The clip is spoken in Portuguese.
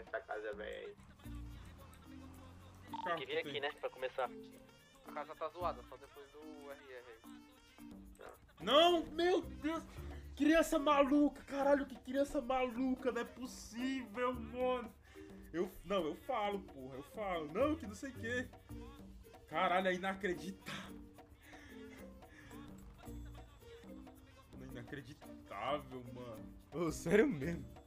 essa casa velha aí. Tem que vir aqui, né? Pra começar. A casa tá zoada, só depois do RR aí. Não, meu Deus. Criança maluca, caralho, que criança maluca, não é possível, mano. Não, eu falo, porra, eu falo. Não, que não sei o que. Caralho, é inacreditável. Inacreditável, mano. Ô, sério mesmo.